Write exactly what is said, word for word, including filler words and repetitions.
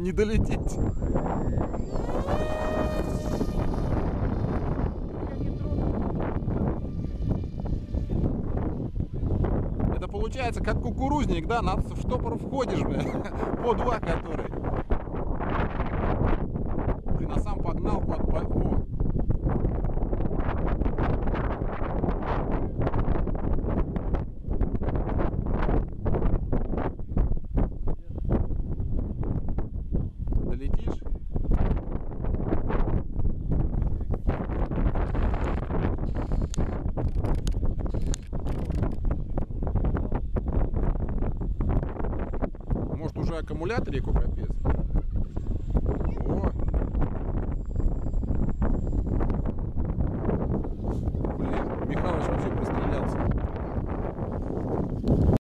не долететь. Это получается как кукурузник, да? Надо в штопор входишь, бля, по два который. Блин, а сам погнал под... под... О. Долетишь? Может, уже аккумуляторику капец?